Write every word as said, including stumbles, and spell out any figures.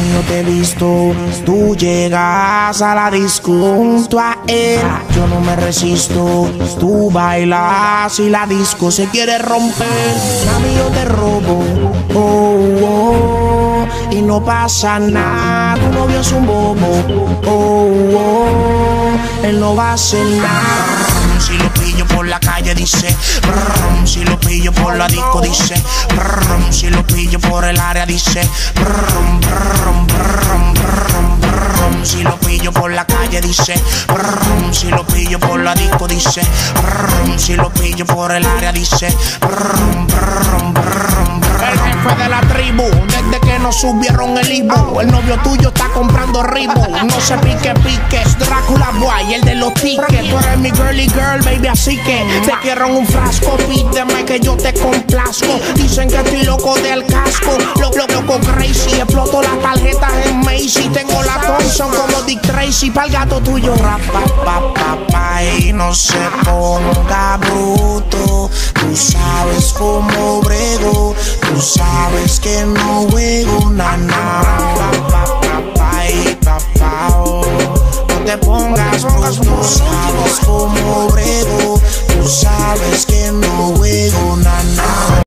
Mami, yo te he visto, tú llegas a la disco junto a él. Yo no me resisto, tú bailas y la disco se quiere romper. Mami, yo te robo, oh, oh, y no pasa nada. Tu novio es un bobo, oh, oh, él no va a hacer nada. Si lo pillo por la calle dice brum, si lo pillo por la disco dice brum, si lo pillo por el área dice brum, brum, brum, brum, brum, si lo pillo por la calle dice brum, si lo pillo por la disco dice brum, si lo pillo por el área dice brum, brum, brum, brum. El jefe de la tribu, desde que nos subieron el Ibu, el novio tuyo está comprando Reebok. No se pique piques, Drácula Boy, el de los tickets. Tú eres mi girly girl, baby, así que te quiero en un frasco. Pídeme que yo te complazco. Dicen que estoy loco del casco, loco, loco crazy. Exploto las tarjetas en Macy. Tengo la Thompson como Dick Tracy. Pa'l gato tuyo, rapa, pa, pa, pa, y no se ponga bruto. Tú sabes cómo brego. Tú sabes que no juego na na, pa pa pa pa y pa pa oh. No te pongas bruto, tú sabes cómo brego, tú sabes que